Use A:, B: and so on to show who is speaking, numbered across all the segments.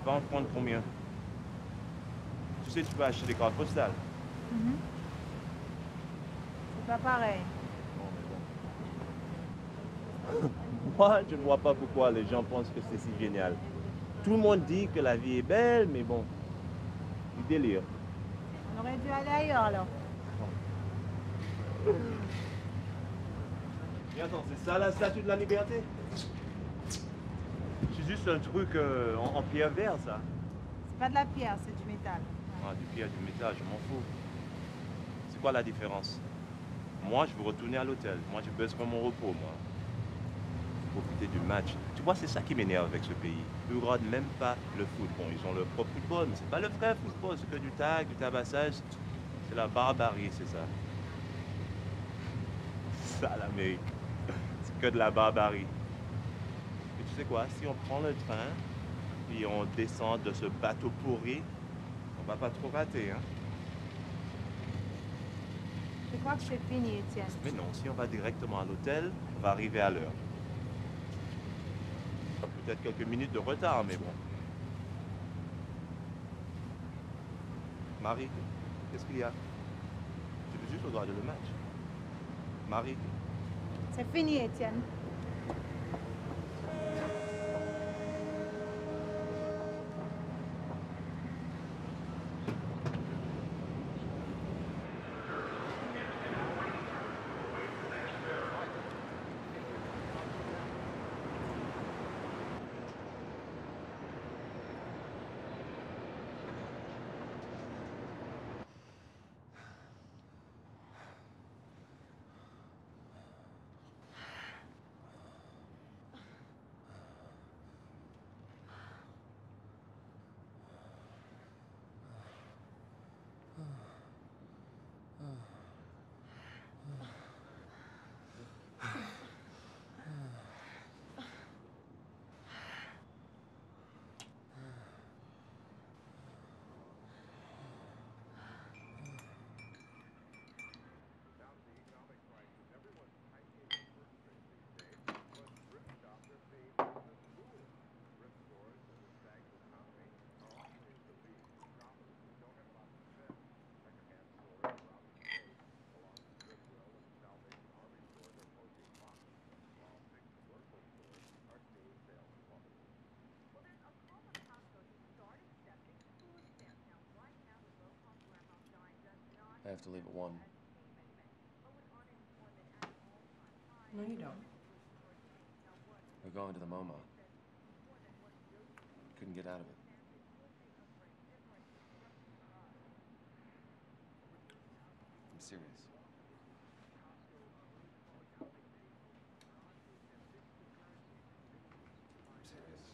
A: Va en prendre combien? Tu sais, tu peux acheter des cartes postales.
B: Mhm. C'est pas pareil.
A: Bon, mais bon. Moi, je ne vois pas pourquoi les gens pensent que c'est si génial. Tout le monde dit que la vie est belle, mais bon, du délire.
B: On aurait dû aller ailleurs alors.
A: Mais attends, c'est ça la statue de la liberté? C'est juste un truc en pierre verte, ça.
B: C'est pas de la pierre, c'est du métal.
A: Ah, du pierre, du métal, je m'en fous. C'est quoi la différence? Moi, je veux retourner à l'hôtel. Moi, je baisserai mon repos, moi. Profiter du match. Tu vois, c'est ça qui m'énerve avec ce pays. Ils ne regardent même pas le foot. Bon, ils ont leur propre football, mais c'est pas le vrai football. C'est que du tag, du tabassage. C'est la barbarie, c'est ça. Ça, l'Amérique. C'est que de la barbarie. Et tu sais quoi? Si on prend le train, puis on descend de ce bateau pourri, on va pas trop rater, hein?
B: Je crois que c'est fini, Étienne.
A: Mais non, si on va directement à l'hôtel, on va arriver à l'heure. Peut-être quelques minutes de retard, mais bon. Marie, qu'est-ce qu'il y a? Je veux juste regarder le match. Marie.
B: C'est fini, Étienne.
C: I have to leave at 1.
D: No, you don't.
C: We're going to the MoMA. Couldn't get out of it. I'm serious. I'm serious.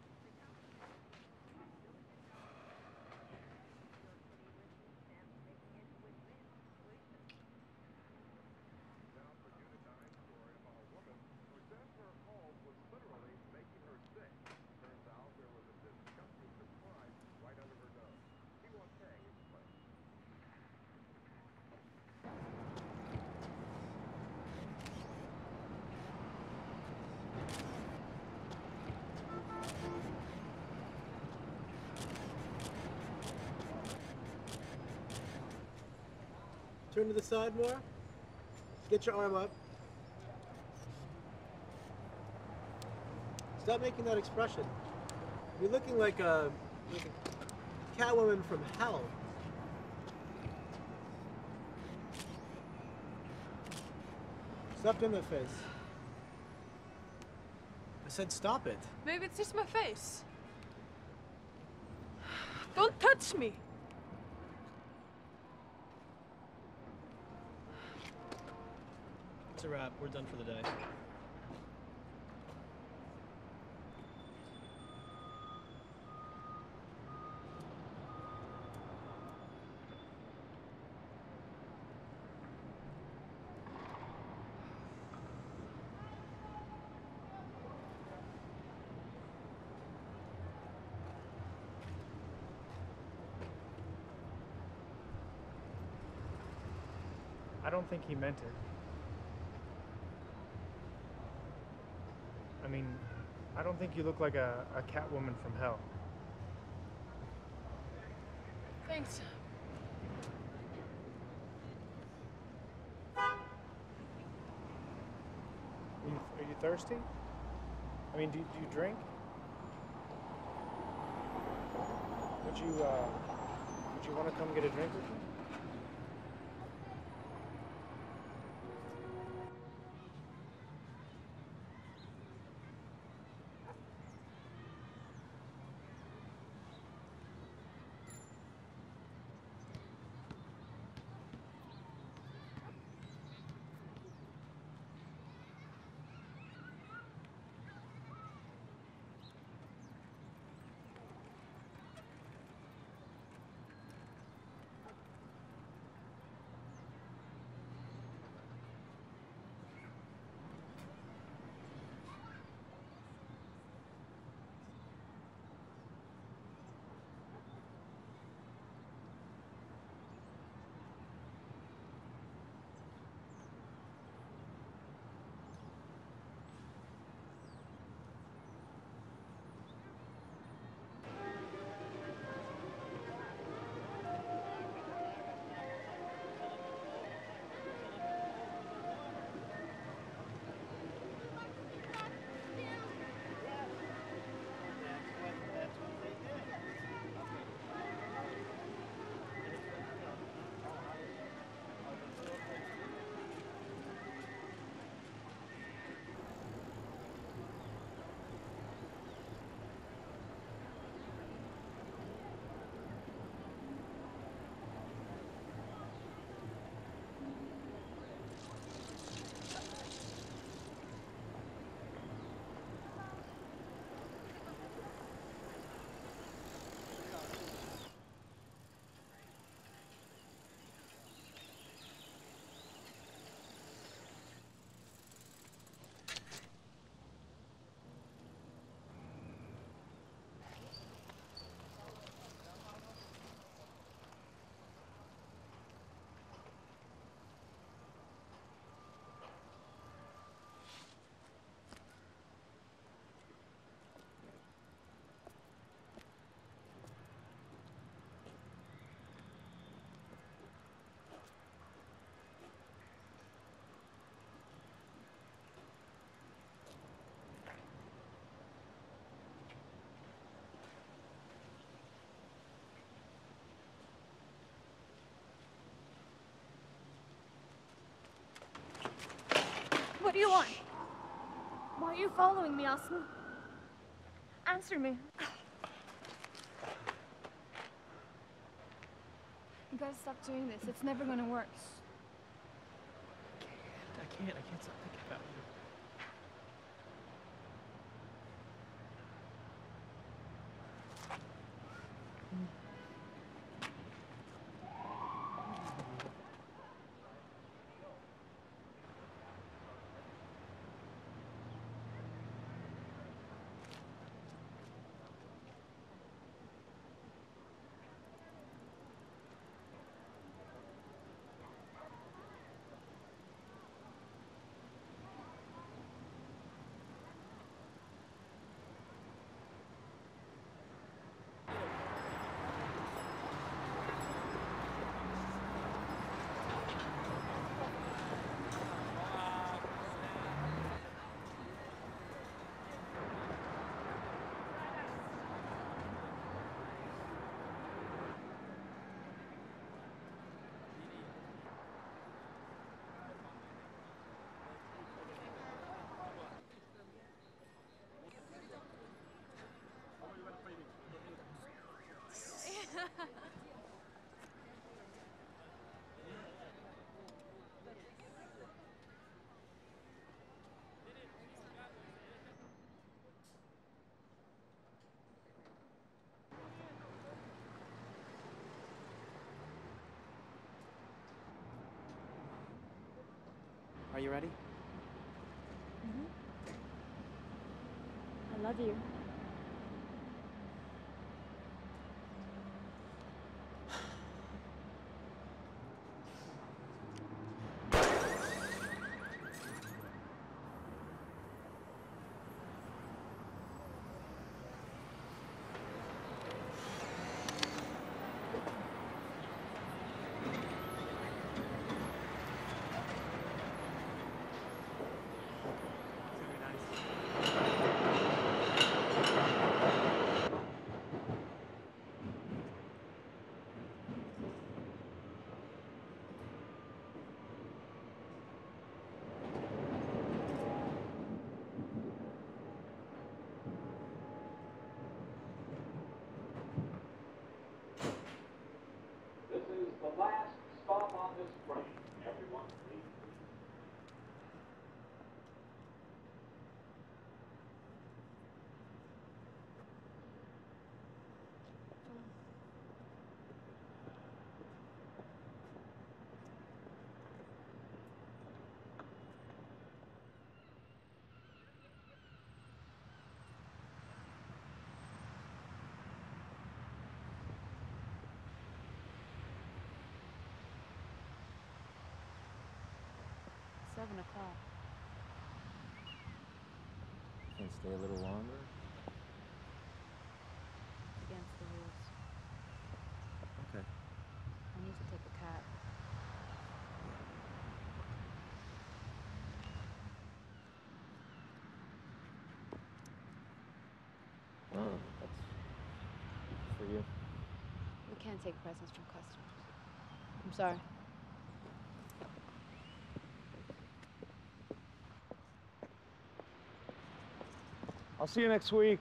E: Turn to the side more. Get your arm up. Stop making that expression. You're looking like a Catwoman from hell. Stop doing that face. I said stop it.
D: Maybe it's just my face. Don't touch me!
E: It's a wrap. We're done for the day.
F: I don't think he meant it. I mean, I don't think you look like a Catwoman from hell.
D: Thanks.
F: Are you thirsty? I mean, do you drink? Would you want to come get a drink with me?
G: What do you want? Why are you following me, Austin? Answer me. You gotta stop doing this. It's never gonna work.
F: I can't stop thinking about you.
H: Are you ready?
G: I love you.
H: a call.
C: Can't stay a little longer?
H: Against the rules.
C: Okay.
H: I need to take a cab.
C: Oh, that's for you.
H: We can't take presents from customers. I'm sorry.
F: I'll see you next week.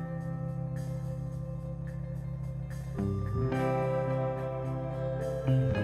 C: Thank you.